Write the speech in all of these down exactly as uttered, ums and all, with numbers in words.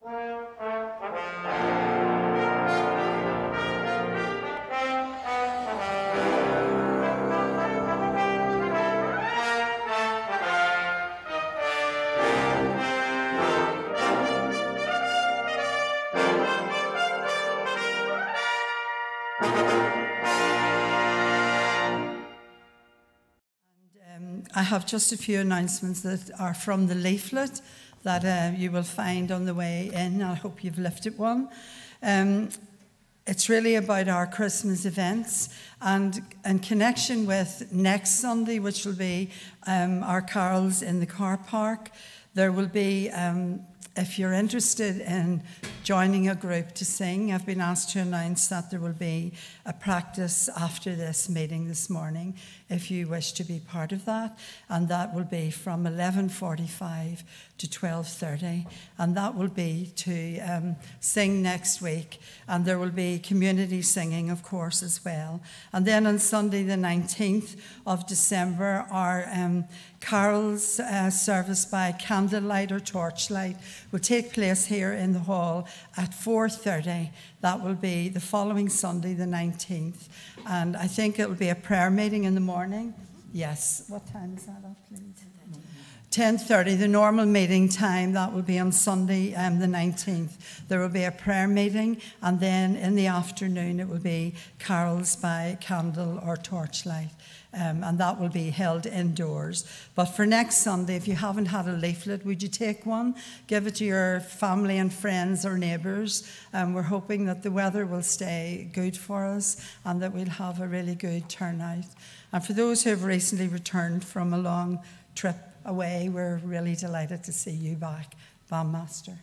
I have just a few announcements that are from the leaflet that uh, you will find on the way in. I hope you've lifted one. Um, it's really about our Christmas events, and in connection with next Sunday, which will be um, our carols in the car park, there will be, um, if you're interested in joining a group to sing, I've been asked to announce that there will be a practice after this meeting this morning, if you wish to be part of that, and that will be from eleven forty-five to twelve thirty, and that will be to um, sing next week, and there will be community singing, of course, as well. And then on Sunday the nineteenth of December, our um, carols uh, service by candlelight or torchlight will take place here in the hall at four thirty. That will be the following Sunday, the nineteenth. And I think it will be a prayer meeting in the morning. Yes. What time is that up, please? ten thirty, the normal meeting time. That will be on Sunday, um, the nineteenth. There will be a prayer meeting, and then in the afternoon it will be carols by candle or torchlight. Um, and that will be held indoors. But for next Sunday, if you haven't had a leaflet, would you take one? Give it to your family and friends or neighbours. Um, we're hoping that the weather will stay good for us and that we'll have a really good turnout. And for those who have recently returned from a long trip away, we're really delighted to see you back, Bandmaster.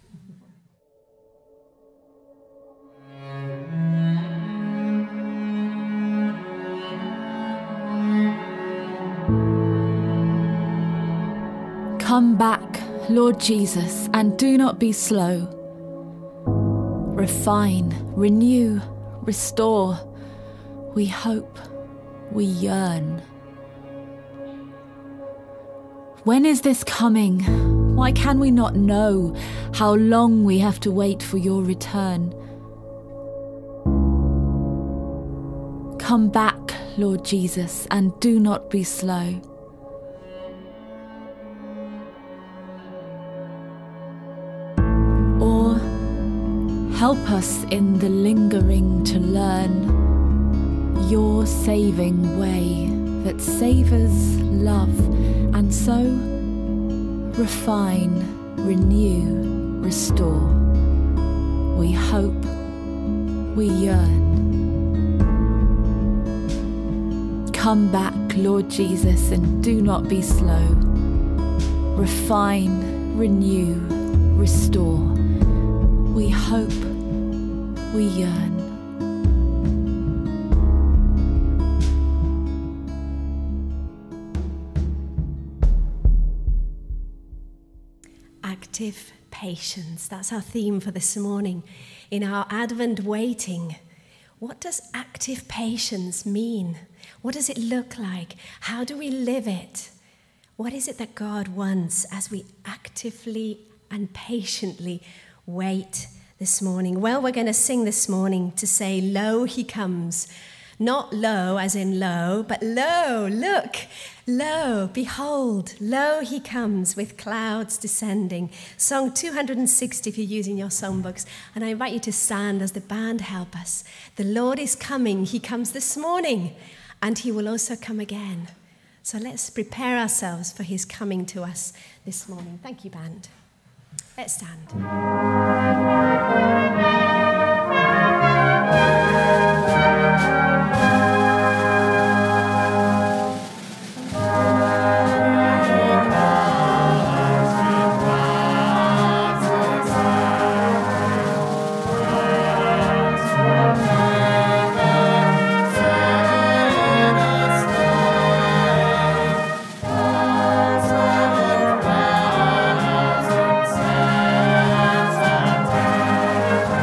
Come back, Lord Jesus, and do not be slow. Refine, renew, restore. We hope, we yearn. When is this coming? Why can we not know how long we have to wait for your return? Come back, Lord Jesus, and do not be slow. Or help us in the lingering to learn your saving way that savours love, and so refine, renew, restore. We hope, we yearn. Come back, Lord Jesus, and do not be slow. Refine, renew, restore. We hope, we yearn. Active patience. That's our theme for this morning. In our Advent waiting, what does active patience mean? What does it look like? How do we live it? What is it that God wants as we actively and patiently wait this morning? Well, we're going to sing this morning to say, "Lo, he comes." Not lo as in low, but lo, look, lo, behold, lo, he comes with clouds descending. Song two hundred sixty if you're using your songbooks. And I invite you to stand as the band help us. The Lord is coming. He comes this morning, and he will also come again. So let's prepare ourselves for his coming to us this morning. Thank you, band. Let's stand. Thank you.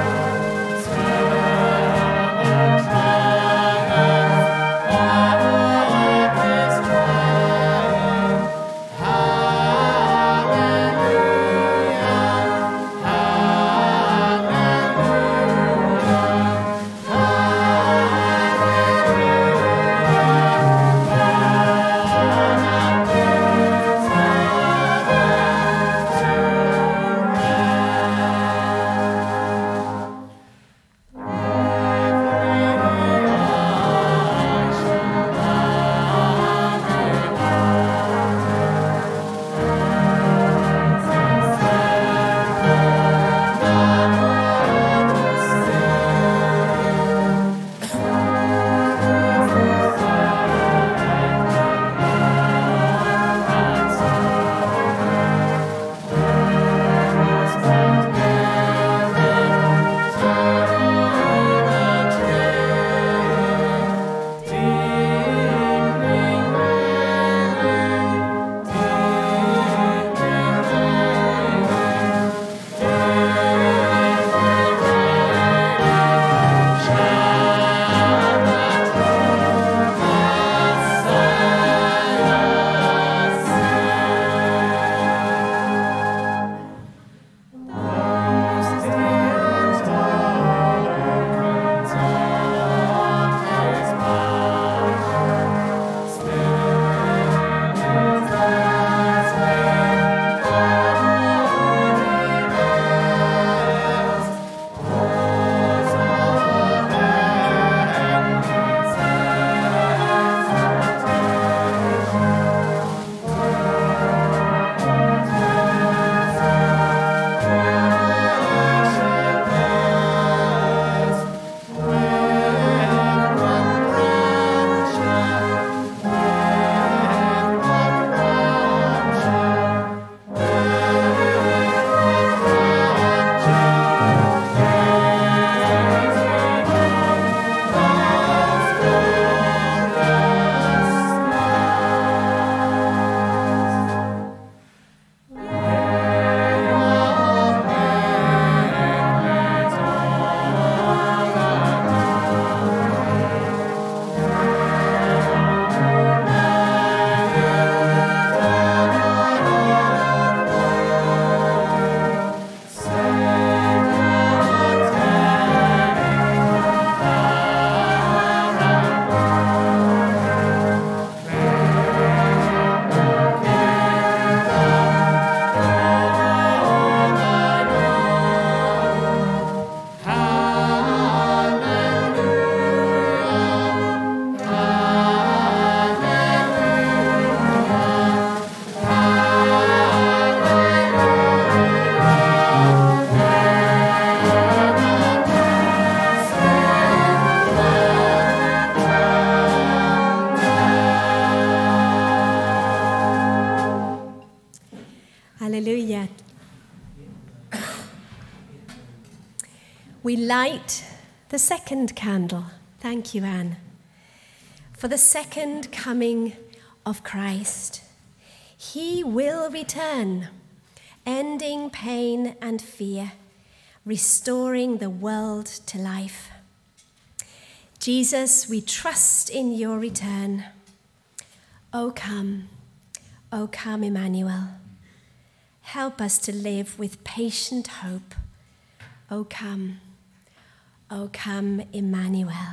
we light the second candle. Thank you, Anne. For the second coming of Christ. He will return, ending pain and fear, restoring the world to life. Jesus, we trust in your return. O come, O come, Emmanuel. Help us to live with patient hope. O come, O come, Emmanuel.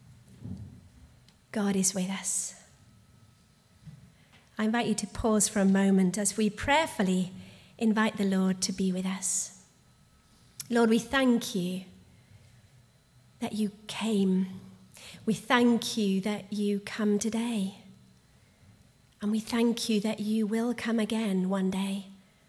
God is with us. I invite you to pause for a moment as we prayerfully invite the Lord to be with us. Lord, we thank you that you came. We thank you that you come today. And we thank you that you will come again one day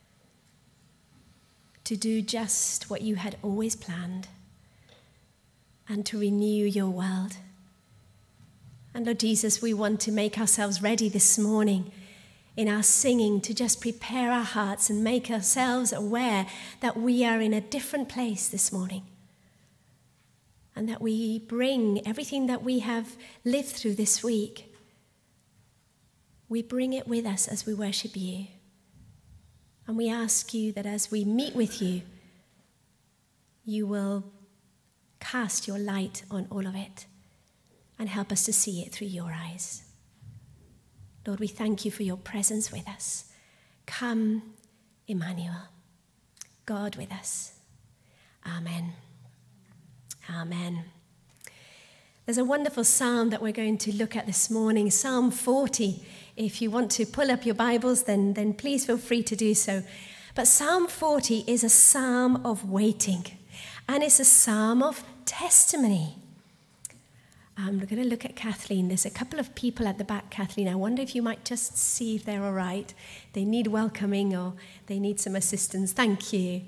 to do just what you had always planned and to renew your world. And Lord Jesus, we want to make ourselves ready this morning in our singing to just prepare our hearts and make ourselves aware that we are in a different place this morning and that we bring everything that we have lived through this week. We bring it with us as we worship you. And we ask you that as we meet with you, you will cast your light on all of it and help us to see it through your eyes. Lord, we thank you for your presence with us. Come, Emmanuel, God with us. Amen. Amen. There's a wonderful psalm that we're going to look at this morning, Psalm forty. If you want to pull up your Bibles, then, then please feel free to do so. But Psalm forty is a psalm of waiting, and it's a psalm of testimony. Um, we're going to look at Kathleen. There's a couple of people at the back, Kathleen. I wonder if you might just see if they're all right. They need welcoming or they need some assistance. Thank you.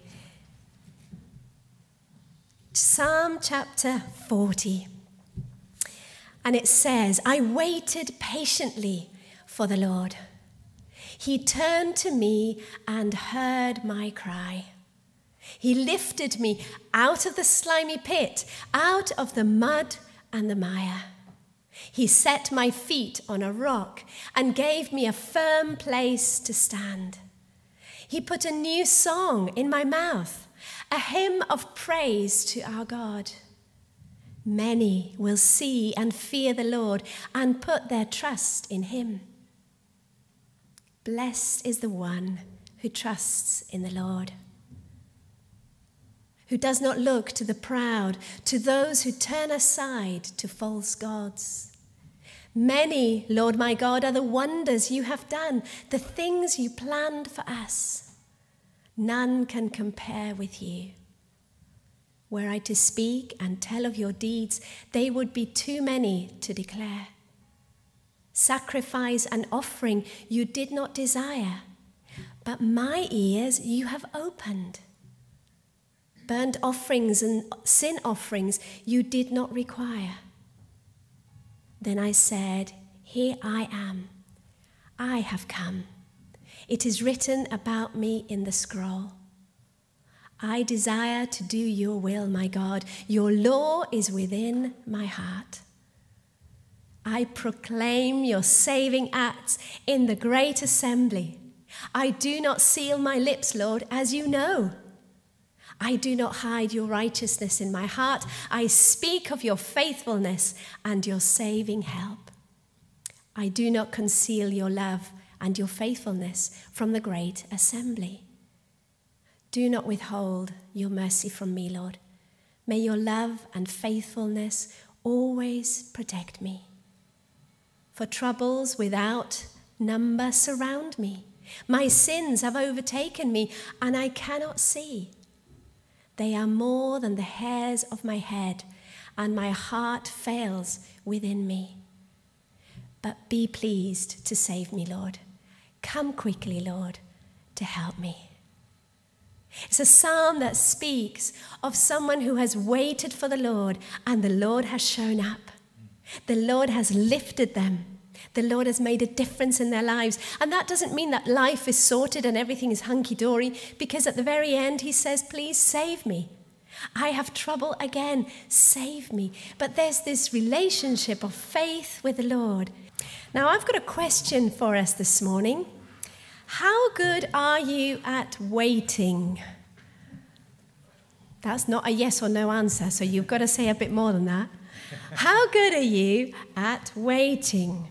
Psalm chapter forty. And it says, I waited patiently for the Lord. He turned to me and heard my cry. He lifted me out of the slimy pit, out of the mud and the mire. He set my feet on a rock and gave me a firm place to stand. He put a new song in my mouth, a hymn of praise to our God. Many will see and fear the Lord and put their trust in him. Blessed is the one who trusts in the Lord, who does not look to the proud, to those who turn aside to false gods. Many, Lord my God, are the wonders you have done, the things you planned for us. None can compare with you. Were I to speak and tell of your deeds, they would be too many to declare. Sacrifice and offering you did not desire, but my ears you have opened. Burnt offerings and sin offerings you did not require. Then I said, here I am. I have come. It is written about me in the scroll. I desire to do your will, my God. Your law is within my heart. I proclaim your saving acts in the great assembly. I do not seal my lips, Lord, as you know. I do not hide your righteousness in my heart. I speak of your faithfulness and your saving help. I do not conceal your love and your faithfulness from the great assembly. Do not withhold your mercy from me, Lord. May your love and faithfulness always protect me. For troubles without number surround me. My sins have overtaken me, and I cannot see. They are more than the hairs of my head, and my heart fails within me. But be pleased to save me, Lord. Come quickly, Lord, to help me. It's a psalm that speaks of someone who has waited for the Lord, and the Lord has shown up. The Lord has lifted them. The Lord has made a difference in their lives. And that doesn't mean that life is sorted and everything is hunky-dory, because at the very end he says, please save me. I have trouble again, save me. But there's this relationship of faith with the Lord. Now, I've got a question for us this morning. How good are you at waiting? That's not a yes or no answer, so you've got to say a bit more than that. How good are you at waiting?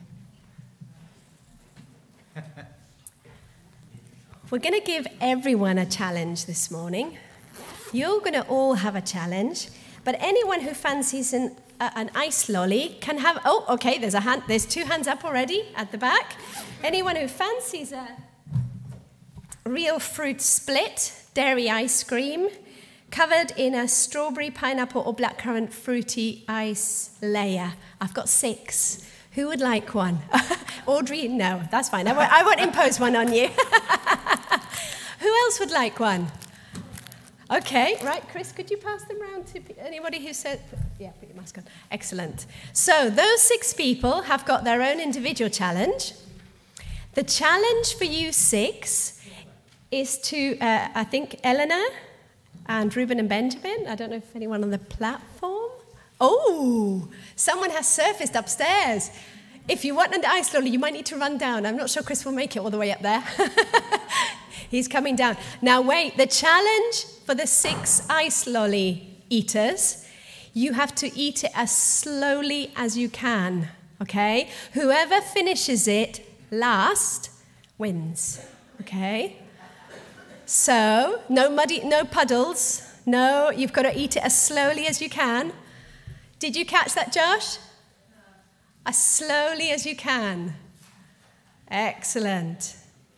We're going to give everyone a challenge this morning. You're going to all have a challenge, but anyone who fancies an, uh, an ice lolly can have... Oh, okay, there's a hand. There's two hands up already at the back. Anyone who fancies a real fruit split, dairy ice cream, covered in a strawberry, pineapple, or blackcurrant fruity ice layer. I've got six. Who would like one? Audrey? No, that's fine. I won't, I won't impose one on you. Who else would like one? Okay, right, Chris, could you pass them around to anybody who said... Yeah, put your mask on. Excellent. So those six people have got their own individual challenge. The challenge for you six is to, uh, I think, Eleanor and Reuben and Benjamin. I don't know if anyone on the platform. Oh, someone has surfaced upstairs. If you want an ice lolly, you might need to run down. I'm not sure Chris will make it all the way up there. He's coming down. Now, wait, the challenge for the six ice lolly eaters, you have to eat it as slowly as you can, okay? Whoever finishes it last wins, okay? So, no muddy, no puddles. No, you've got to eat it as slowly as you can. Did you catch that, Josh? As slowly as you can. Excellent.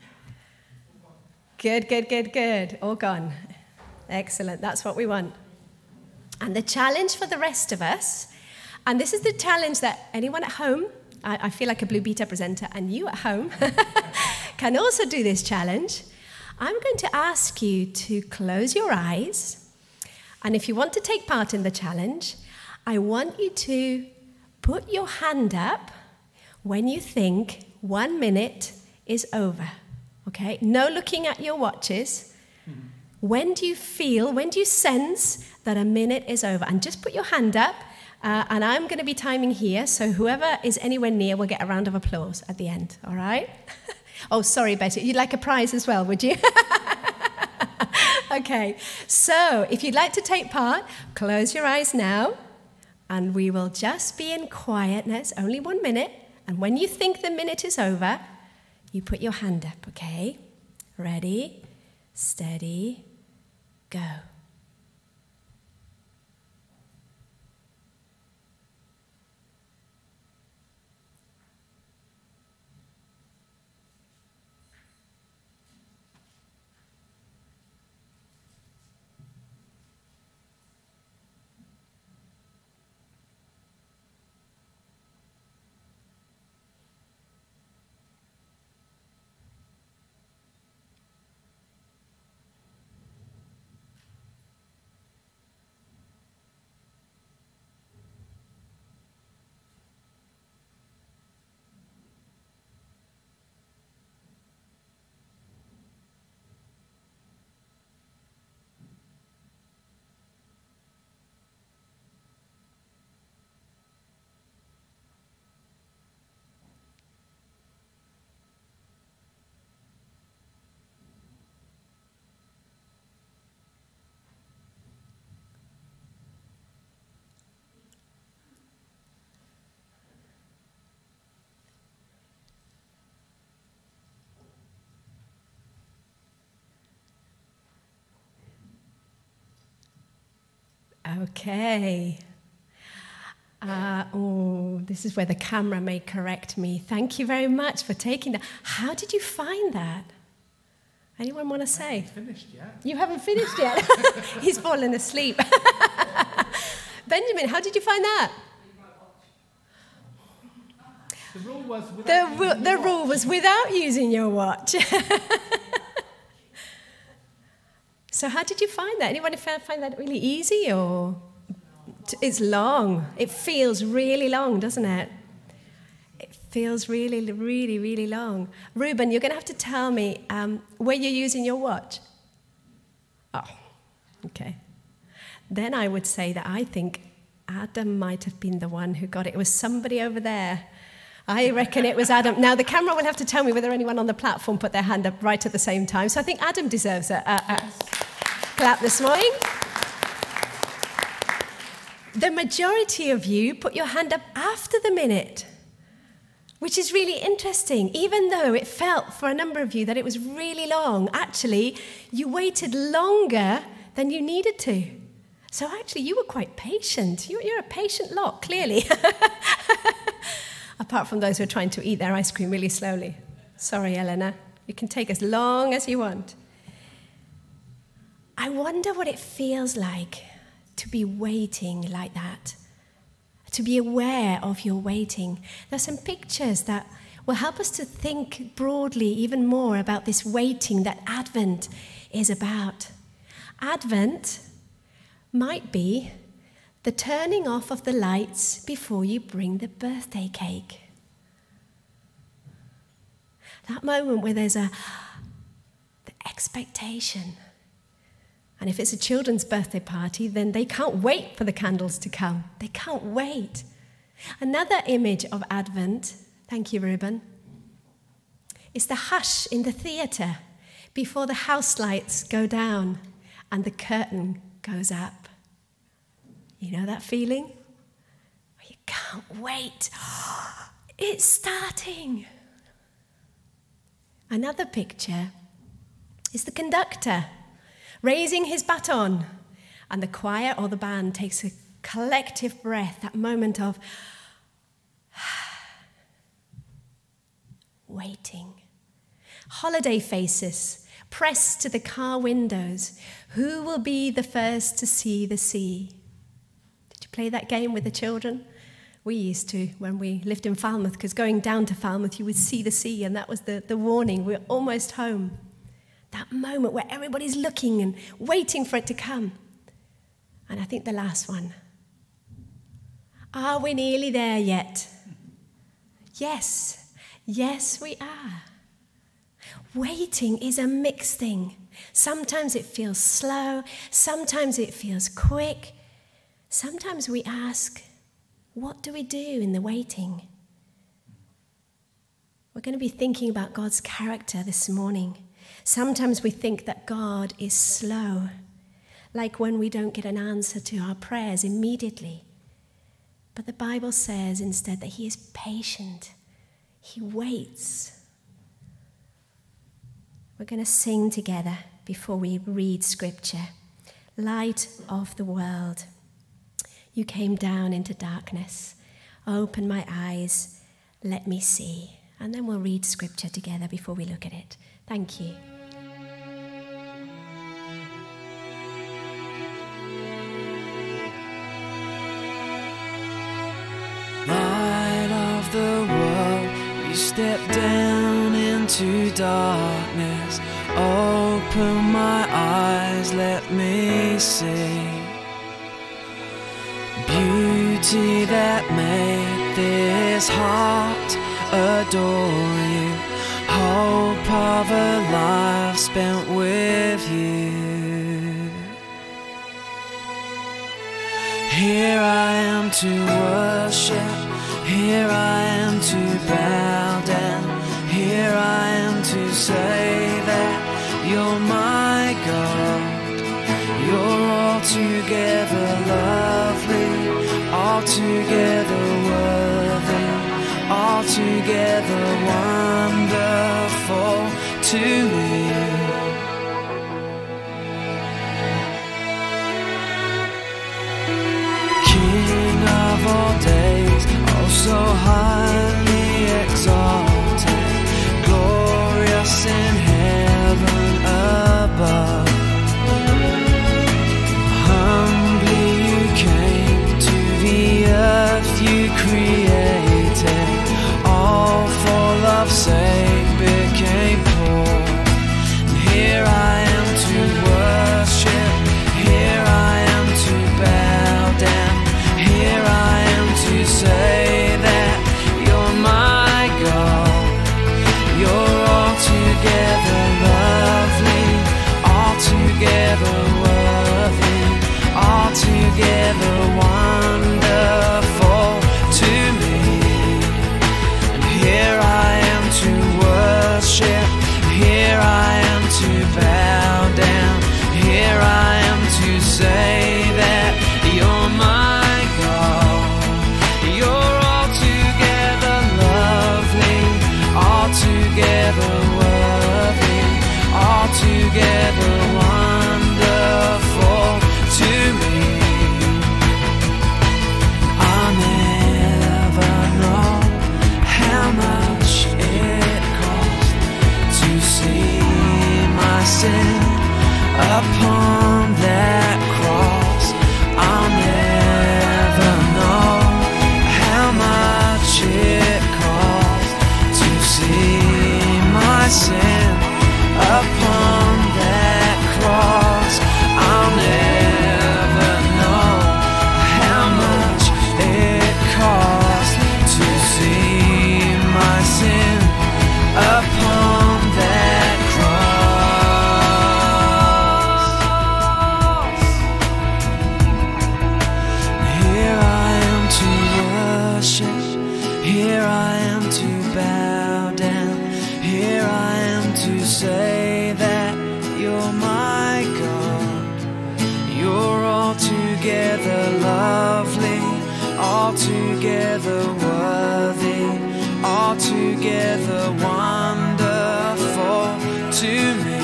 Good, good, good, good. All gone. Excellent. That's what we want. And the challenge for the rest of us, and this is the challenge that anyone at home, I, I feel like a Blue Beta presenter, and you at home can also do this challenge. I'm going to ask you to close your eyes, and if you want to take part in the challenge, I want you to put your hand up when you think one minute is over, okay? No looking at your watches. Mm-hmm. When do you feel, when do you sense that a minute is over? And just put your hand up, uh, and I'm going to be timing here, so whoever is anywhere near will get a round of applause at the end, all right? Oh, sorry, Betty. You'd like a prize as well, would you? Okay. So, if you'd like to take part, close your eyes now, and we will just be in quietness, only one minute. And when you think the minute is over, you put your hand up, okay? Ready, steady, go. Okay. Uh, oh, this is where the camera may correct me. Thank you very much for taking that. How did you find that? Anyone want to say? I haven't finished yet. You haven't finished yet? He's fallen asleep. Benjamin, how did you find that? The rule was without The, using the your rule watch. was without using your watch. So how did you find that? Anyone find that really easy, or it's long? It feels really long, doesn't it? It feels really, really, really long. Reuben, you're going to have to tell me um, where you're using your watch. Oh, okay. then I would say that I think Adam might have been the one who got it. It was somebody over there. I reckon it was Adam. Now, the camera will have to tell me whether anyone on the platform put their hand up right at the same time. So I think Adam deserves a, a, a clap this morning. The majority of you put your hand up after the minute, which is really interesting. Even though it felt for a number of you that it was really long, actually, you waited longer than you needed to. So actually, you were quite patient. You're a patient lot, clearly. Apart from those who are trying to eat their ice cream really slowly. Sorry, Eleanor. You can take as long as you want. I wonder what it feels like to be waiting like that, to be aware of your waiting. There's some pictures that will help us to think broadly even more about this waiting that Advent is about. Advent might be the turning off of the lights before you bring the birthday cake. That moment where there's a the expectation. And if it's a children's birthday party, then they can't wait for the candles to come. They can't wait. Another image of Advent, thank you, Ruben, is the hush in the theatre before the house lights go down and the curtain goes up. You know that feeling? Where you can't wait. It's starting. Another picture is the conductor raising his baton, and the choir or the band takes a collective breath, that moment of waiting. Holiday faces pressed to the car windows. Who will be the first to see the sea? Did you play that game with the children? We used to when we lived in Falmouth, because going down to Falmouth you would see the sea, and that was the, the warning. We're almost home. That moment where everybody's looking and waiting for it to come. And I think the last one. Are we nearly there yet? Yes. Yes, we are. Waiting is a mixed thing. Sometimes it feels slow. Sometimes it feels quick. Sometimes we ask, what do we do in the waiting? We're going to be thinking about God's character this morning. Sometimes we think that God is slow, like when we don't get an answer to our prayers immediately. But the Bible says instead that he is patient. He waits. We're going to sing together before we read scripture. Light of the world, you came down into darkness. Open my eyes, let me see. And then we'll read scripture together before we look at it. Thank you. Light of the world, you step down into darkness. Open my eyes, let me see beauty that made this heart adore you. Hope of a life spent with you. Here I am to worship, here I am to bow down, here I am to say that you're my God. You're altogether lovely, altogether worthy, altogether wonderful to me. King of all days, oh so highly exalted, glorious in heaven above. Humbly you came to the earth you created, all for love's sake became poor. altogether lovely, altogether worthy, altogether wonderful to me.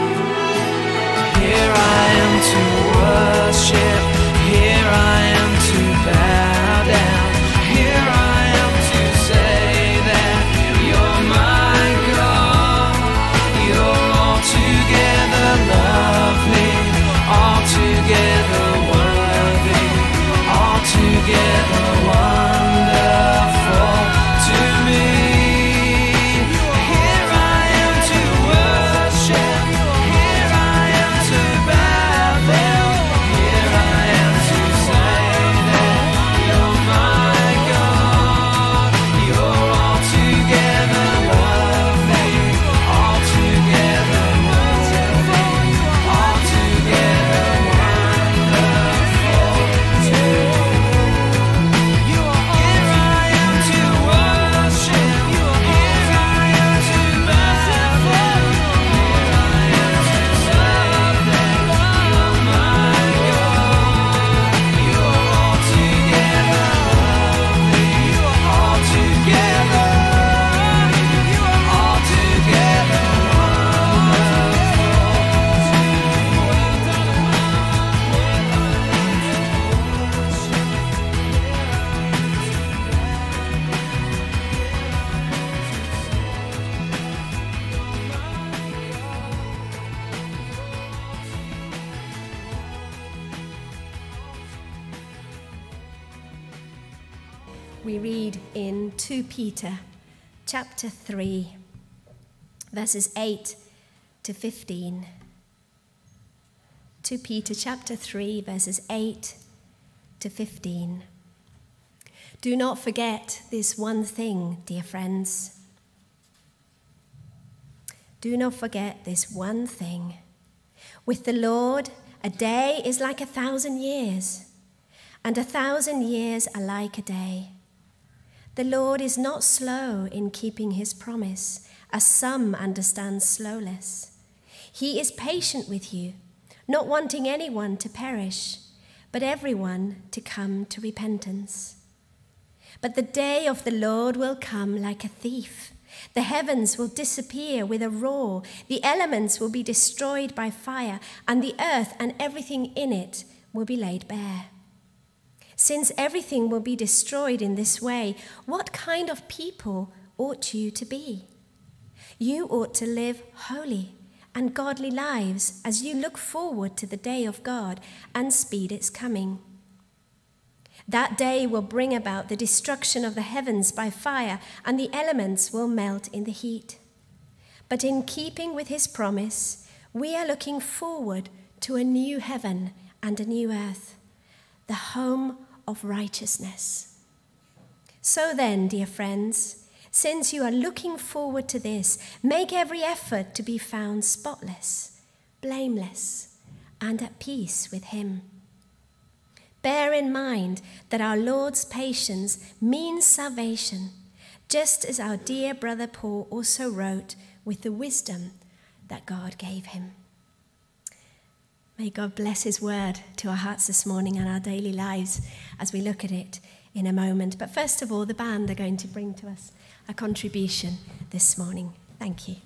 Here I am to worship, here I am to bow down, here I am to say that you're my God. You're altogether lovely, altogether worthy, altogether wonderful to me. Here I am to worship, here I am to bow down, here I am to say that you're my God. You're altogether lovely, altogether worthy, altogether wonderful to me. Here I am to worship, here I am to bow down, here I am to say that you're my God. You're altogether lovely, altogether, altogether We read in Second Peter chapter three, verses eight to fifteen. Second Peter chapter three, verses eight to fifteen. Do not forget this one thing, dear friends. Do not forget this one thing. With the Lord, a day is like a thousand years, and a thousand years are like a day. The Lord is not slow in keeping his promise, as some understand slowness. He is patient with you, not wanting anyone to perish, but everyone to come to repentance. But the day of the Lord will come like a thief. The heavens will disappear with a roar, the elements will be destroyed by fire, and the earth and everything in it will be laid bare. Since everything will be destroyed in this way, what kind of people ought you to be? You ought to live holy and godly lives as you look forward to the day of God and speed its coming. That day will bring about the destruction of the heavens by fire, and the elements will melt in the heat. But in keeping with his promise, we are looking forward to a new heaven and a new earth, the home of righteousness. So then, dear friends, since you are looking forward to this, make every effort to be found spotless, blameless, and at peace with him. Bear in mind that our Lord's patience means salvation, just as our dear brother Paul also wrote with the wisdom that God gave him. May God bless his word to our hearts this morning and our daily lives as we look at it in a moment. But first of all, the band are going to bring to us a contribution this morning. Thank you.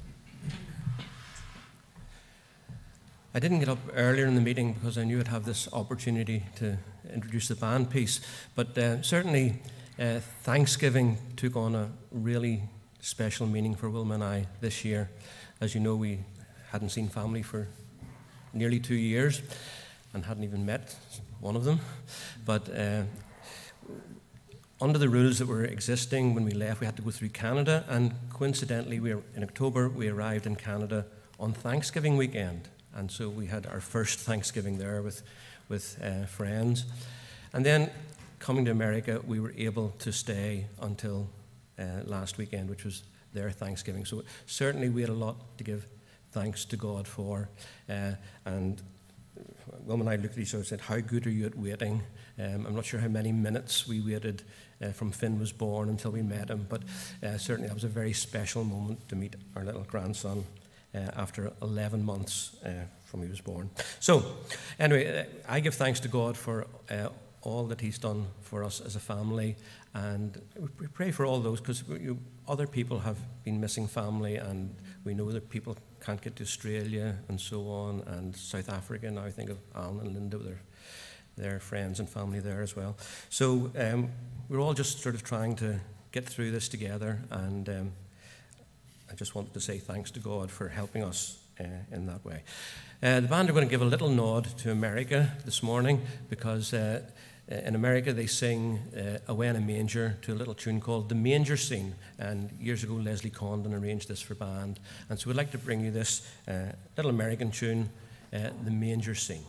I didn't get up earlier in the meeting because I knew I'd have this opportunity to introduce the band piece. But uh, certainly uh, Thanksgiving took on a really special meaning for Wilma and I this year. As you know, we hadn't seen family for nearly two years and hadn't even met one of them. But uh, under the rules that were existing when we left, we had to go through Canada, and coincidentally, we were, in October, we arrived in Canada on Thanksgiving weekend. And so we had our first Thanksgiving there with, with uh, friends. And then coming to America, we were able to stay until uh, last weekend, which was their Thanksgiving. So certainly we had a lot to give thanks to God for. Uh, and Wilma and I looked at each other and said, how good are you at waiting? Um, I'm not sure how many minutes we waited uh, from Finn was born until we met him, but uh, certainly that was a very special moment to meet our little grandson uh, after eleven months uh, from he was born. So, anyway, I give thanks to God for uh, all that he's done for us as a family, and we pray for all those, because other people have been missing family, and we know that people can't get to Australia and so on, and South Africa. Now I think of Alan and Linda with their, their friends and family there as well. So um, we're all just sort of trying to get through this together, and um, I just wanted to say thanks to God for helping us uh, in that way. Uh, the band are going to give a little nod to America this morning, because uh, in America they sing uh, Away in a Manger to a little tune called The Manger Scene, and years ago Leslie Condon arranged this for band, and so we'd like to bring you this uh, little American tune, uh, The Manger Scene.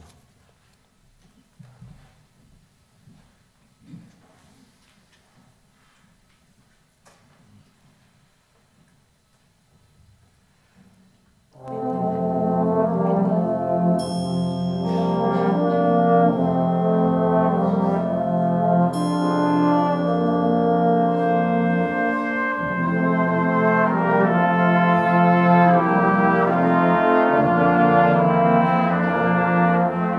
Thank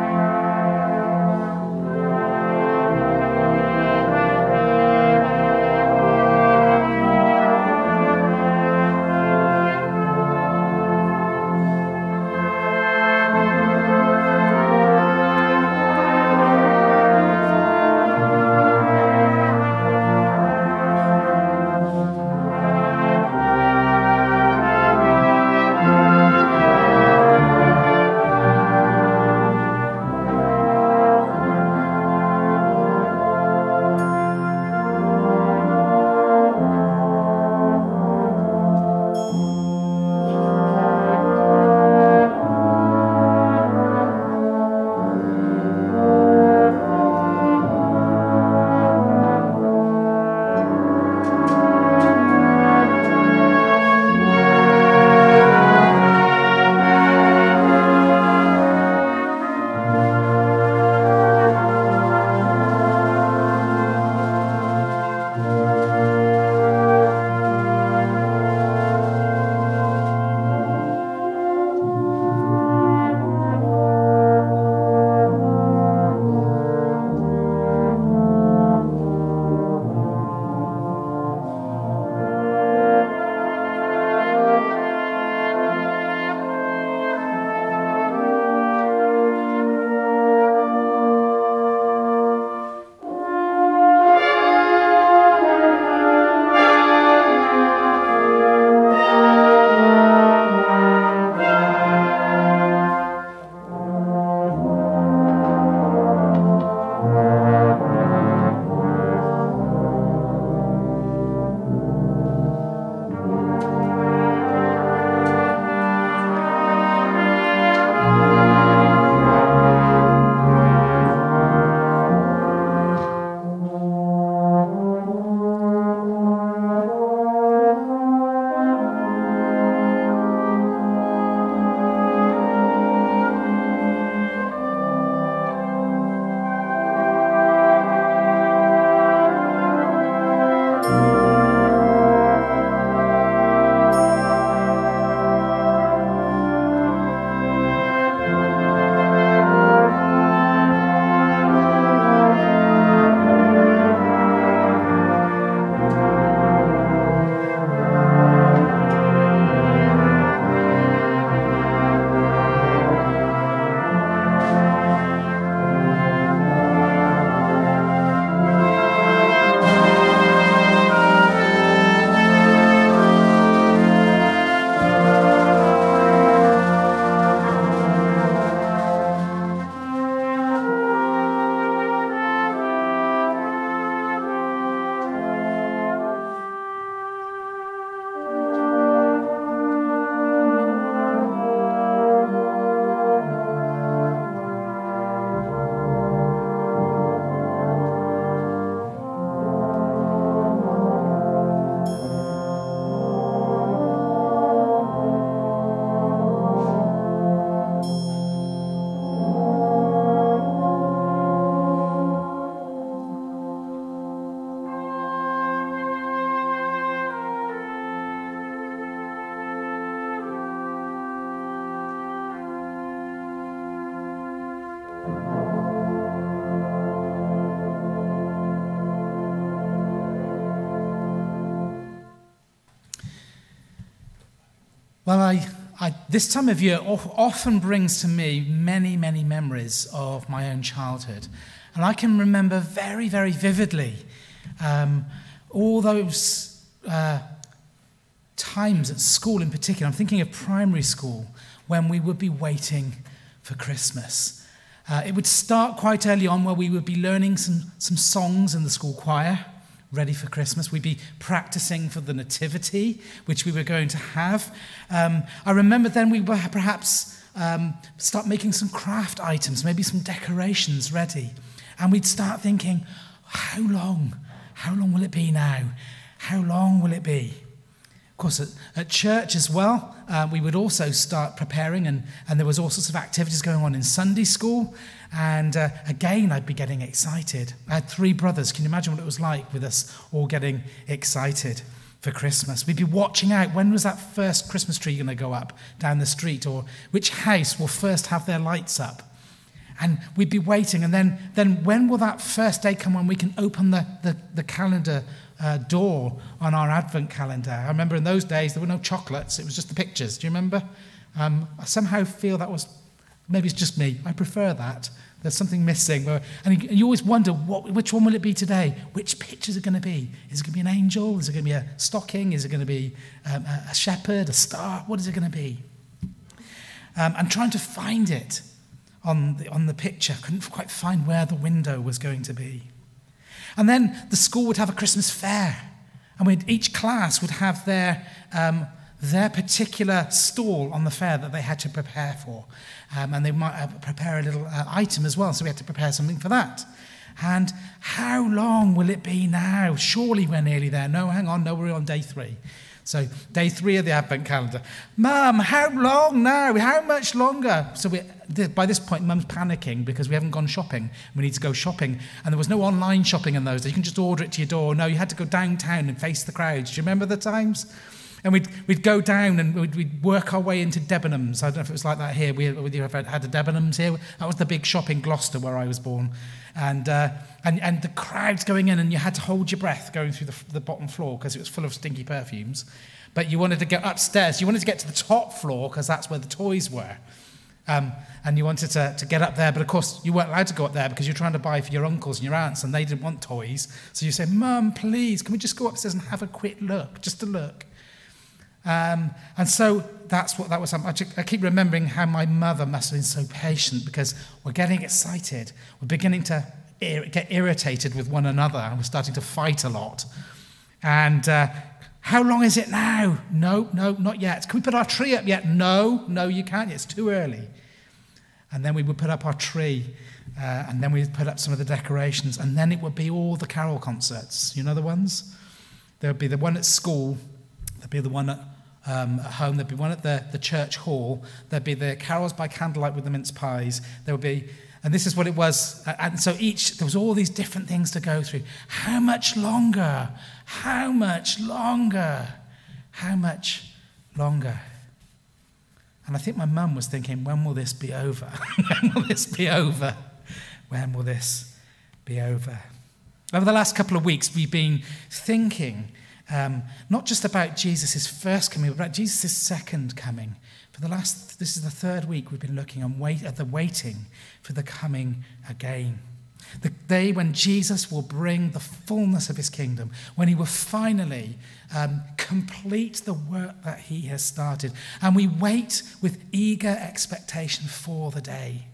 Well, I, I, this time of year often brings to me many, many memories of my own childhood. And I can remember very, very vividly um, all those uh, times at school in particular. I'm thinking of primary school when we would be waiting for Christmas. Uh, it would start quite early on where we would be learning some, some songs in the school choir, ready for Christmas. We'd be practicing for the nativity, which we were going to have. Um, I remember then we would perhaps um, start making some craft items, maybe some decorations ready. And we'd start thinking, how long? How long will it be now? How long will it be? Of course, at, at church as well, uh, we would also start preparing, and, and there was all sorts of activities going on in Sunday school. And uh, again, I'd be getting excited. I had three brothers. Can you imagine what it was like with us all getting excited for Christmas? We'd be watching out. When was that first Christmas tree going to go up down the street? Or which house will first have their lights up? And we'd be waiting. And then, then when will that first day come when we can open the, the, the calendar uh, door on our Advent calendar? I remember in those days, there were no chocolates. It was just the pictures. Do you remember? Um, I somehow feel that was, maybe it's just me. I prefer that. There's something missing. And you, you always wonder, what, which one will it be today? Which pictures are going to be? Is it going to be an angel? Is it going to be a stocking? Is it going to be um, a, a shepherd, a star? What is it going to be? Um, I'm trying to find it on the, on the picture. Couldn't quite find where the window was going to be. And then the school would have a Christmas fair. And we'd, each class would have their... Um, their particular stall on the fair that they had to prepare for. Um, and they might uh, prepare a little uh, item as well, so we had to prepare something for that. And how long will it be now? Surely we're nearly there. No, hang on, no, we're on day three. So day three of the Advent calendar. Mum, how long now? How much longer? So we, by this point, Mum's panicking because we haven't gone shopping. We need to go shopping. And there was no online shopping in those days. You can just order it to your door. No, you had to go downtown and face the crowds. Do you remember the times? And we'd, we'd go down and we'd, we'd work our way into Debenhams. I don't know if it was like that here. We, we had a Debenhams here. That was the big shop in Gloucester where I was born. And uh, and, and the crowds going in, and you had to hold your breath going through the, the bottom floor because it was full of stinky perfumes. But you wanted to get upstairs. You wanted to get to the top floor because that's where the toys were. Um, and you wanted to, to get up there. But, of course, you weren't allowed to go up there because you're trying to buy for your uncles and your aunts, and they didn't want toys. So you say, Mum, please, can we just go upstairs and have a quick look, just a look? Um, and so that's what that was. I keep remembering how my mother must have been so patient because we're getting excited. We're beginning to ir- get irritated with one another, and we're starting to fight a lot. And uh, how long is it now? No, no, not yet. Can we put our tree up yet? No, no, you can't yet. It's too early. And then we would put up our tree, uh, and then we'd put up some of the decorations, and then it would be all the carol concerts. You know the ones? There would be the one at school. There'd be the one at Um, at home, there'd be one at the, the church hall, there'd be the carols by candlelight with the mince pies, there would be, and this is what it was, and so each, there was all these different things to go through. How much longer? How much longer? How much longer? And I think my mum was thinking, when will this be over? When will this be over? When will this be over? Over the last couple of weeks, we've been thinking Um, not just about Jesus' first coming, but about Jesus' second coming. For the last, this is the third week we've been looking and wait, at the waiting for the coming again. The day when Jesus will bring the fullness of his kingdom, when he will finally um, complete the work that he has started. And we wait with eager expectation for the day.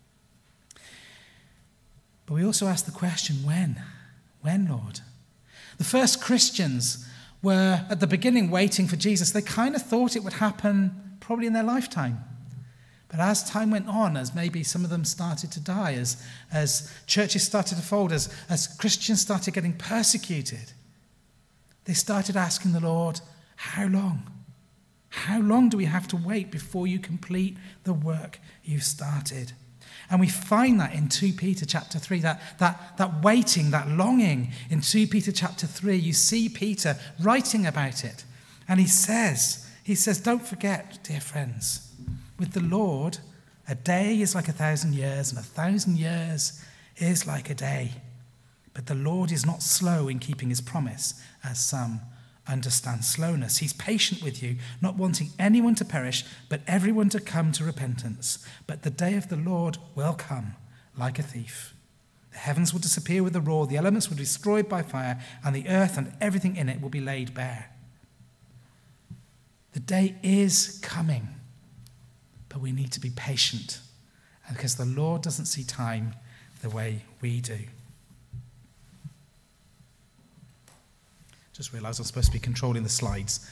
But we also ask the question, when? When, Lord? The first Christians were, at the beginning, waiting for Jesus. They kind of thought it would happen probably in their lifetime. But as time went on, as maybe some of them started to die, as, as churches started to fold, as, as Christians started getting persecuted, they started asking the Lord, how long? How long do we have to wait before you complete the work you've started? And we find that in Second Peter chapter three, that, that, that waiting, that longing in Second Peter chapter three. You see Peter writing about it. And he says, he says, don't forget, dear friends, with the Lord, a day is like a thousand years, and a thousand years is like a day. But the Lord is not slow in keeping his promise, as some understand slowness. He's patient with you, not wanting anyone to perish, but everyone to come to repentance. But the day of the Lord will come like a thief. The heavens will disappear with a roar, the elements will be destroyed by fire, and the earth and everything in it will be laid bare. The day is coming, but we need to be patient, because the Lord doesn't see time the way we do. Just realised I'm supposed to be controlling the slides.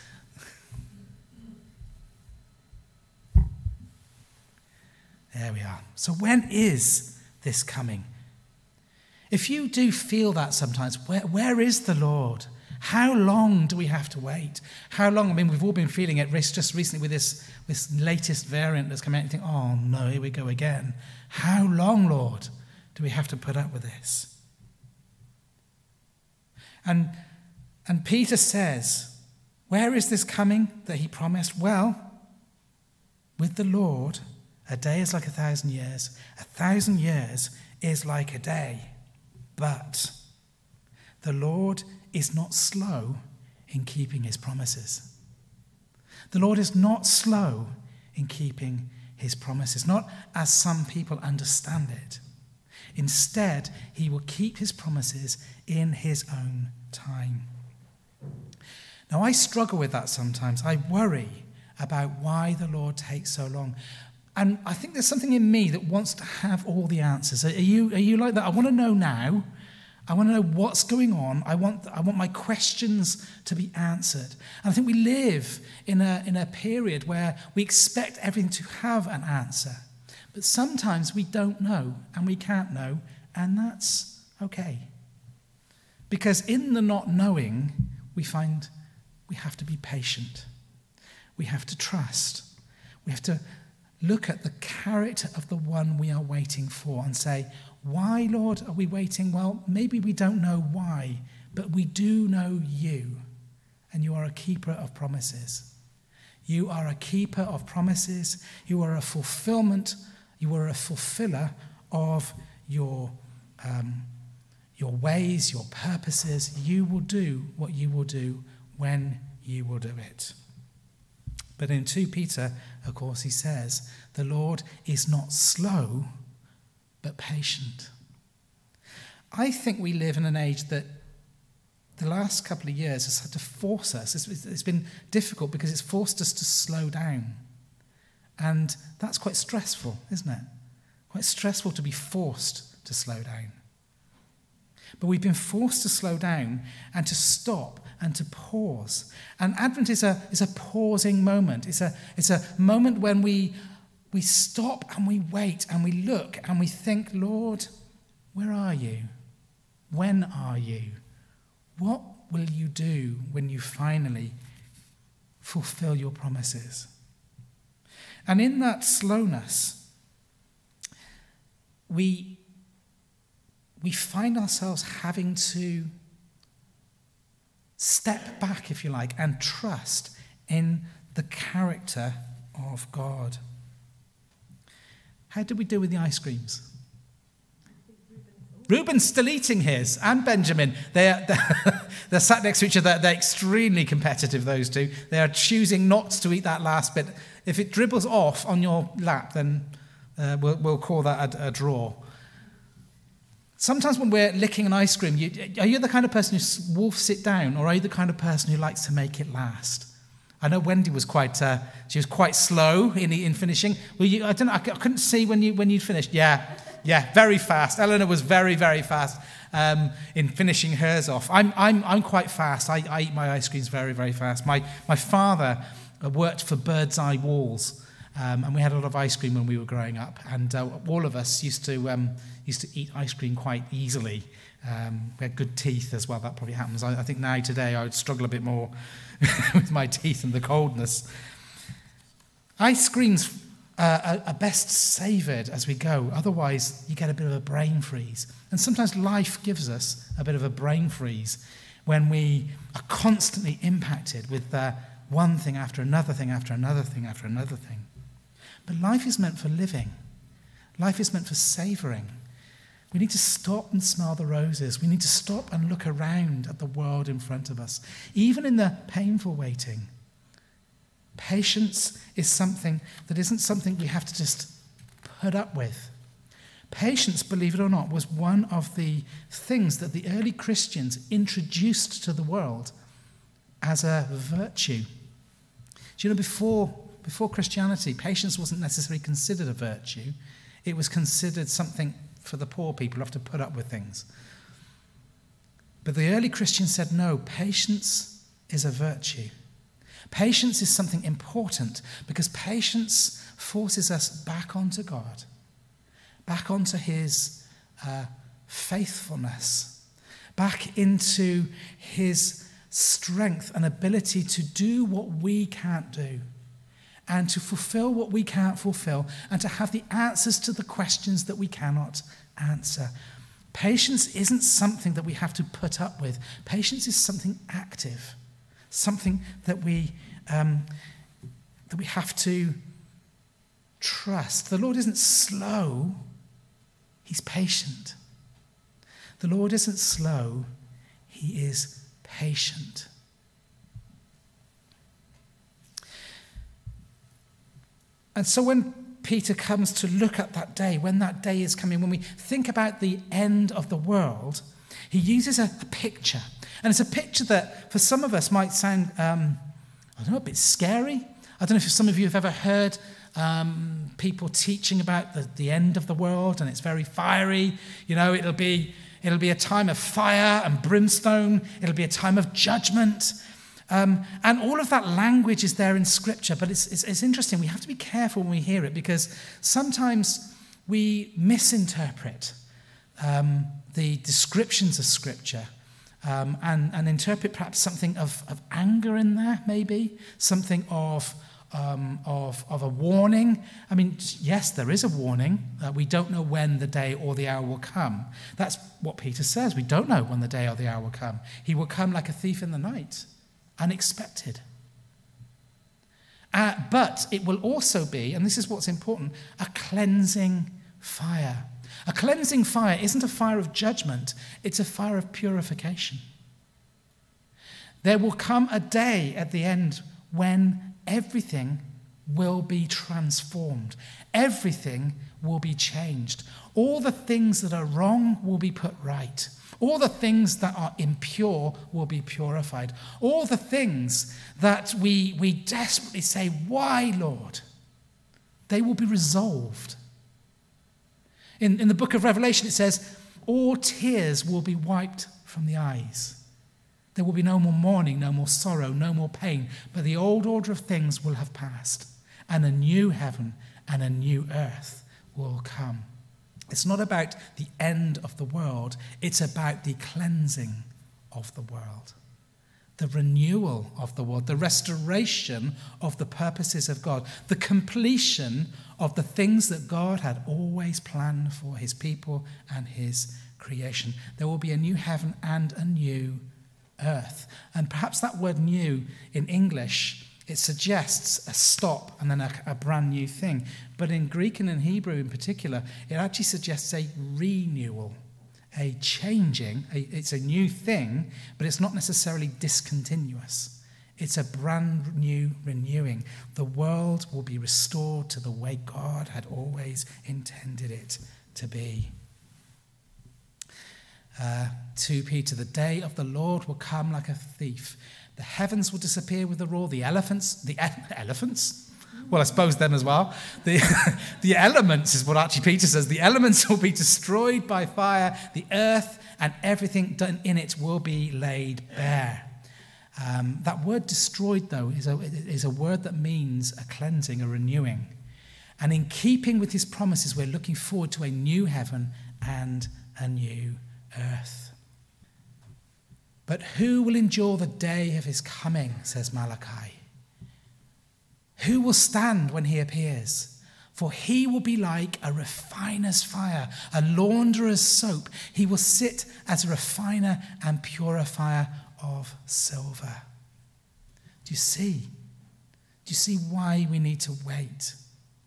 There we are. So when is this coming? If you do feel that sometimes, where, where is the Lord? How long do we have to wait? How long? I mean, we've all been feeling it just recently with this, this latest variant that's come out. And you think, oh no, here we go again. How long, Lord, do we have to put up with this? And, and Peter says, where is this coming that he promised? Well, with the Lord, a day is like a thousand years. A thousand years is like a day. But the Lord is not slow in keeping his promises. The Lord is not slow in keeping his promises, not as some people understand it. Instead, he will keep his promises in his own time. Now, I struggle with that sometimes. I worry about why the Lord takes so long. And I think there's something in me that wants to have all the answers. Are you, are you like that? I want to know now. I want to know what's going on. I want, I want my questions to be answered. And I think we live in a, in a period where we expect everything to have an answer. But sometimes we don't know and we can't know, and that's okay. Because in the not knowing, we find we have to be patient. We have to trust. We have to look at the character of the one we are waiting for and say, why, Lord, are we waiting? Well, maybe we don't know why, but we do know you, and you are a keeper of promises. You are a keeper of promises. You are a fulfillment. You are a fulfiller of your, um, your ways, your purposes. You will do what you will do when you will do it. But in Second Peter, of course, he says, the Lord is not slow, but patient. I think we live in an age that the last couple of years has had to force us. It's, it's been difficult because it's forced us to slow down. And that's quite stressful, isn't it? Quite stressful to be forced to slow down. But we've been forced to slow down and to stop and to pause. And Advent is a, is a pausing moment. It's a, it's a moment when we, we stop and we wait and we look and we think, Lord, where are you? When are you? What will you do when you finally fulfill your promises? And in that slowness, we, we find ourselves having to step back, if you like, and trust in the character of God. How did we do with the ice creams? Reuben's still eating his, and Benjamin. They're, they're, they're sat next to each other. They're extremely competitive, those two. They are choosing not to eat that last bit. If it dribbles off on your lap, then uh, we'll, we'll call that a, a draw. Sometimes when we're licking an ice cream, you, are you the kind of person who wolf sit down, or are you the kind of person who likes to make it last? I know Wendy was quite, uh, she was quite slow in in finishing. Well, you, I don't know, I couldn't see when you when you finished. Yeah, yeah, very fast. Eleanor was very, very fast um, in finishing hers off. I'm I'm I'm quite fast. I, I eat my ice creams very, very fast. My my father worked for Bird's Eye Walls, um, and we had a lot of ice cream when we were growing up, and uh, all of us used to um, used to eat ice cream quite easily. Um, we had good teeth as well. That probably happens. I, I think now today I would struggle a bit more with my teeth and the coldness. Ice creams uh, are best savoured as we go. Otherwise, you get a bit of a brain freeze. And sometimes life gives us a bit of a brain freeze when we are constantly impacted with uh, one thing after another thing after another thing after another thing. But life is meant for living. Life is meant for savouring. We need to stop and smell the roses. We need to stop and look around at the world in front of us, even in the painful waiting. Patience is something that isn't something we have to just put up with. Patience, believe it or not, was one of the things that the early Christians introduced to the world as a virtue. Do you know, before, before Christianity, patience wasn't necessarily considered a virtue. It was considered something for the poor people who have to put up with things. But the early Christians said, no, patience is a virtue. Patience is something important because patience forces us back onto God, back onto his uh, faithfulness, back into his strength and ability to do what we can't do, and to fulfill what we can't fulfill, and to have the answers to the questions that we cannot answer. Patience isn't something that we have to put up with. Patience is something active, something that we um, that we have to trust. The Lord isn't slow, he's patient. The Lord isn't slow, he is patient. And so when Peter comes to look at that day, when that day is coming, when we think about the end of the world, he uses a, a picture. And it's a picture that for some of us might sound, um, I don't know, a bit scary. I don't know if some of you have ever heard um, people teaching about the, the end of the world, and it's very fiery. You know, it'll be, it'll be a time of fire and brimstone. It'll be a time of judgment. Um, and all of that language is there in Scripture, but it's, it's, it's interesting. We have to be careful when we hear it because sometimes we misinterpret um, the descriptions of Scripture um, and, and interpret perhaps something of, of anger in there, maybe, something of, um, of, of a warning. I mean, yes, there is a warning. Uh, we don't know when the day or the hour will come. That's what Peter says. We don't know when the day or the hour will come. He will come like a thief in the night. Unexpected. Uh, but it will also be, and this is what's important, a cleansing fire. A cleansing fire isn't a fire of judgment, it's a fire of purification. There will come a day at the end when everything will be transformed. Everything will be changed. All the things that are wrong will be put right. All the things that are impure will be purified. All the things that we, we desperately say, why, Lord? They will be resolved. In, in the book of Revelation, it says, all tears will be wiped from the eyes. There will be no more mourning, no more sorrow, no more pain, but the old order of things will have passed, and a new heaven and a new earth will come. It's not about the end of the world, it's about the cleansing of the world, the renewal of the world, the restoration of the purposes of God, the completion of the things that God had always planned for his people and his creation. There will be a new heaven and a new earth. And perhaps that word new in English, it suggests a stop and then a, a brand new thing. But in Greek and in Hebrew in particular, it actually suggests a renewal, a changing. A, it's a new thing, but it's not necessarily discontinuous. It's a brand new renewing. The world will be restored to the way God had always intended it to be. Uh, Second Peter, the day of the Lord will come like a thief. The heavens will disappear with a roar. The elephants, the e- elephants? Well, I suppose them as well. The, the elements is what Archie Peter says. The elements will be destroyed by fire. The earth and everything done in it will be laid bare. Um, that word destroyed, though, is a, is a word that means a cleansing, a renewing. And in keeping with his promises, we're looking forward to a new heaven and a new earth. But who will endure the day of his coming, says Malachi? Who will stand when he appears? For he will be like a refiner's fire, a launderer's soap. He will sit as a refiner and purifier of silver. Do you see? Do you see why we need to wait?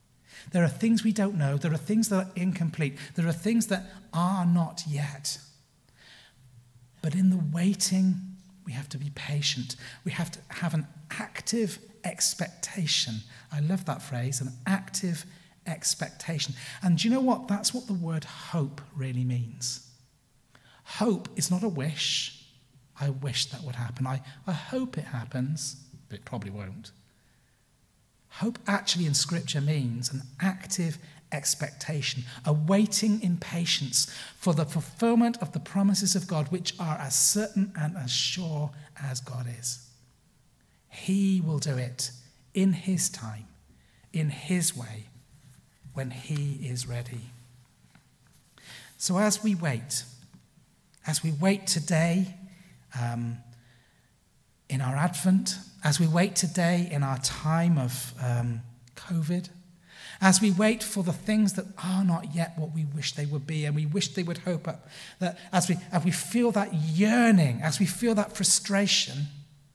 There are things we don't know. There are things that are incomplete. There are things that are not yet. But in the waiting, we have to be patient. We have to have an active expectation. I love that phrase, an active expectation. And do you know what? That's what the word hope really means. Hope is not a wish. I wish that would happen. I, I hope it happens, but it probably won't. Hope actually in Scripture means an active expectation, a waiting in patience for the fulfillment of the promises of God, which are as certain and as sure as God is. He will do it in his time, in his way, when he is ready. So as we wait, as we wait today um, in our Advent, as we wait today in our time of um, COVID, as we wait for the things that are not yet what we wish they would be, and we wish they would hope up, that as we, as we feel that yearning, as we feel that frustration,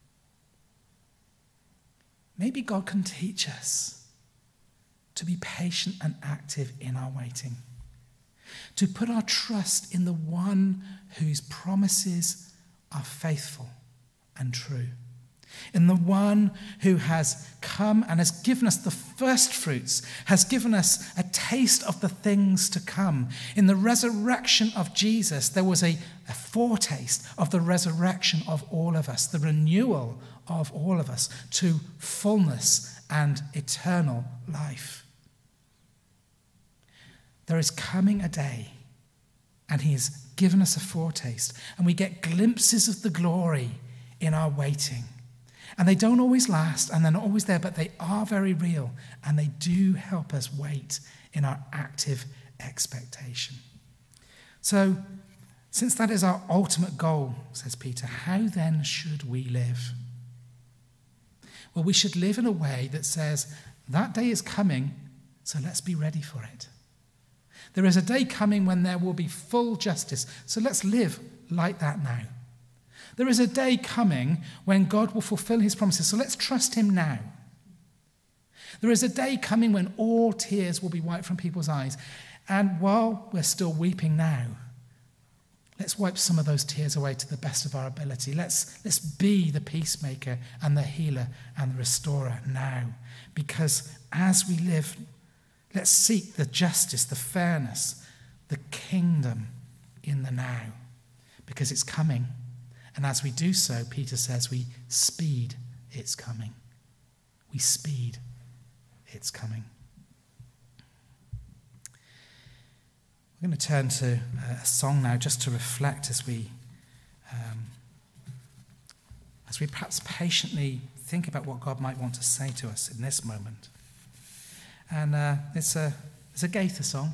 maybe God can teach us to be patient and active in our waiting, to put our trust in the one whose promises are faithful and true, in the one who has come and has given us the first fruits, has given us a taste of the things to come. In the resurrection of Jesus, there was a, a foretaste of the resurrection of all of us, the renewal of all of us to fullness and eternal life. There is coming a day, and he has given us a foretaste, and we get glimpses of the glory in our waiting. And they don't always last, and they're not always there, but they are very real, and they do help us wait in our active expectation. So, since that is our ultimate goal, says Peter, how then should we live? Well, we should live in a way that says, that day is coming, so let's be ready for it. There is a day coming when there will be full justice, so let's live like that now. There is a day coming when God will fulfill his promises, so let's trust him now. There is a day coming when all tears will be wiped from people's eyes, and while we're still weeping now, let's wipe some of those tears away to the best of our ability. Let's, let's be the peacemaker and the healer and the restorer now, because as we live, let's seek the justice, the fairness, the kingdom in the now, because it's coming. And as we do so, Peter says, we speed its coming. We speed its coming. We're going to turn to a song now just to reflect as we, um, as we perhaps patiently think about what God might want to say to us in this moment. And uh, it's a it's a Gaither song.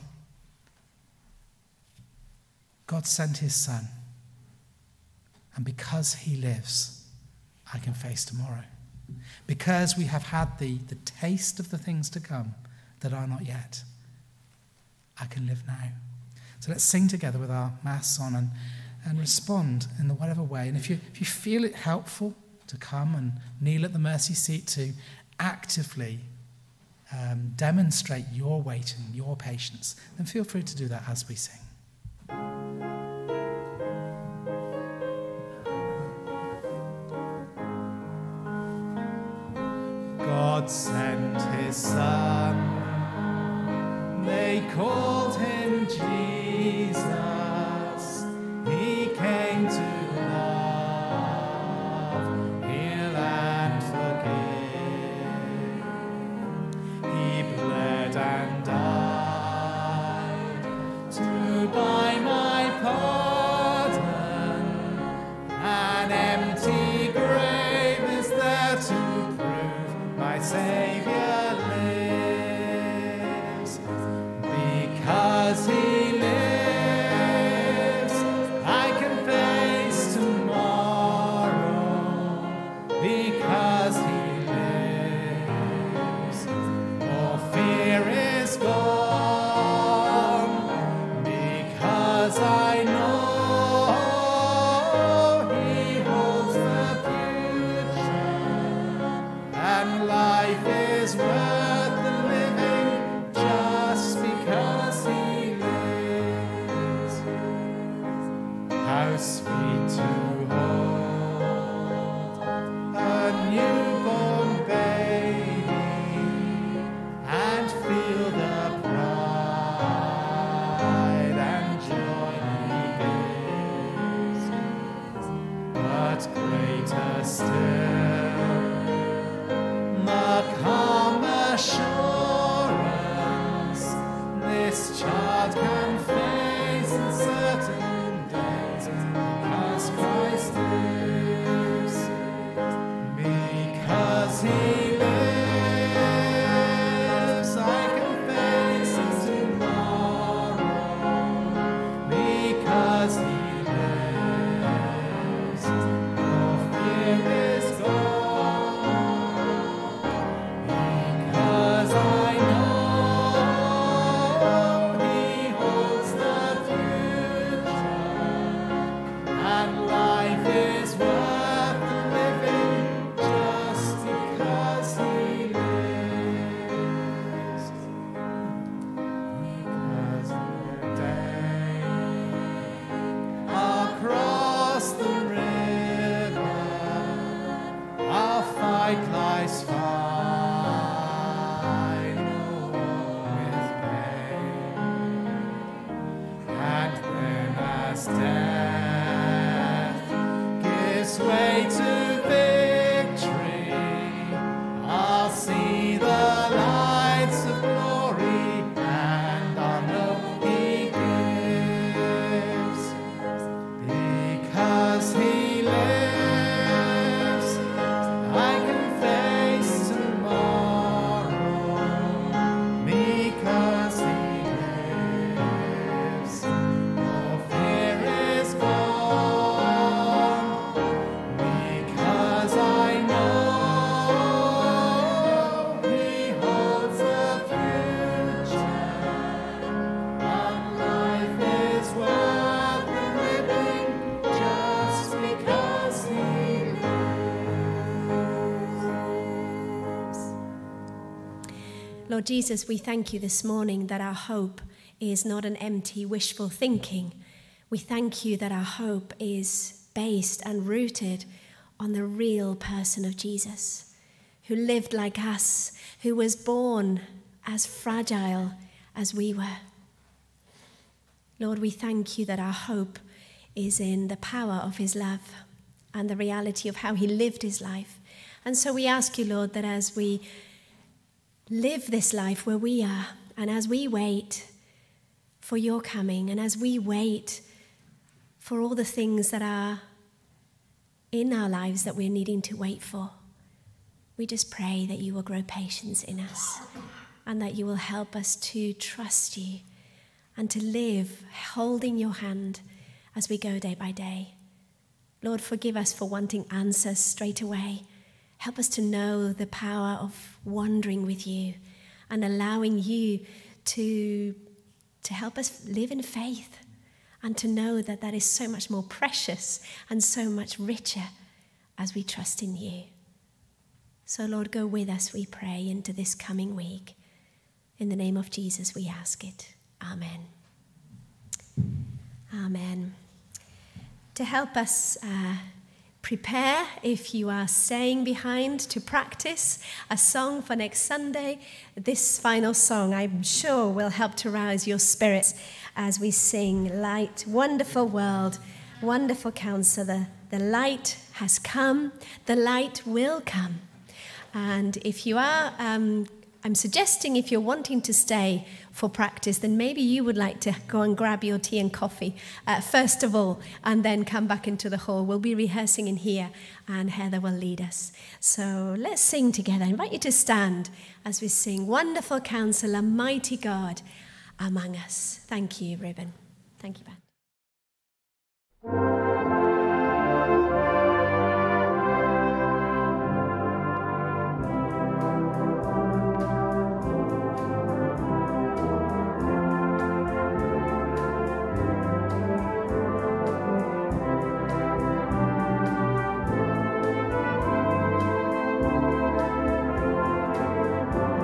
God sent his son. And because he lives, I can face tomorrow. Because we have had the, the taste of the things to come that are not yet, I can live now. So let's sing together with our masks on and, and respond in the whatever way. And if you, if you feel it helpful to come and kneel at the mercy seat to actively um, demonstrate your waiting, your patience, then feel free to do that as we sing. God sent his son, they called him Jesus. He came to love, heal and forgive. He bled and died to buy my pardon. An empty grave is there to my Savior lives, because sweet to hold a newborn baby and feel the pride and joy he gives. But greater still, the calm assurance this child can face in certain days because Christ lives, because he lives. I can face it tomorrow because he lives. All fear is gone because I know he holds the future, and life is worth living just because he lives. Because the day across the river, our fight lies final with pain, and then as death gives way to victory, I'll see the lights of glory, and I'll know he gives. Because he lives, I can face tomorrow. Because he lives, all fear is gone. Because I know he holds the future, and life is worth living just because he lives. Lord Jesus, we thank you this morning that our hope is not an empty wishful thinking. We thank you that our hope is based and rooted on the real person of Jesus, who lived like us, who was born as fragile as we were. Lord, we thank you that our hope is in the power of his love and the reality of how he lived his life. And so we ask you, Lord, that as we live this life where we are, and as we wait for your coming, and as we wait for all the things that are in our lives that we're needing to wait for, we just pray that you will grow patience in us, and that you will help us to trust you and to live holding your hand as we go day by day. Lord, forgive us for wanting answers straight away. Help us to know the power of wandering with you and allowing you to, to help us live in faith, and to know that that is so much more precious and so much richer as we trust in you. So, Lord, go with us, we pray, into this coming week. In the name of Jesus, we ask it. Amen. Amen. To help us uh, prepare, if you are staying behind to practice a song for next Sunday, this final song, I'm sure, will help to rouse your spirits as we sing Light, Wonderful World, Wonderful Counsellor. The light has come, the light will come. And if you are, um, I'm suggesting if you're wanting to stay for practice, then maybe you would like to go and grab your tea and coffee uh, first of all, and then come back into the hall. We'll be rehearsing in here, and Heather will lead us. So let's sing together. I invite you to stand as we sing Wonderful Counsellor, Mighty God among us. Thank you, Ruben. Thank you, Ben.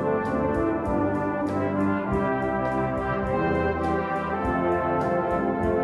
Thank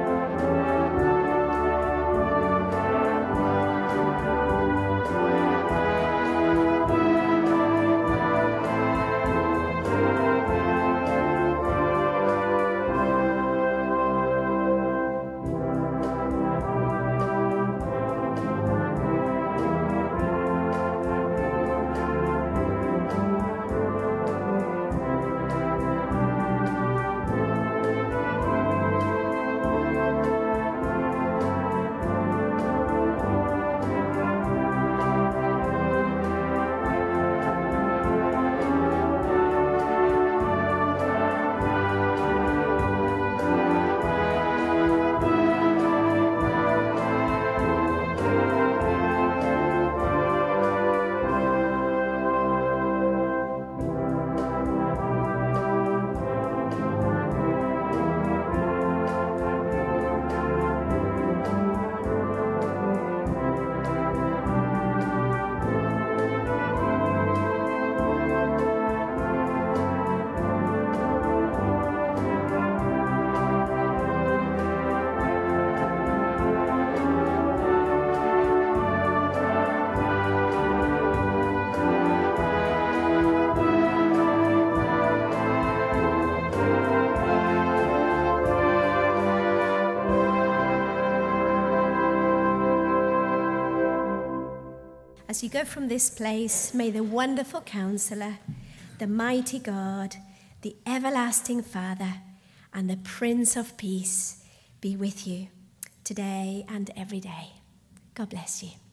as you go from this place, may the wonderful Counsellor, the mighty God, the everlasting Father, and the Prince of Peace be with you today and every day. God bless you.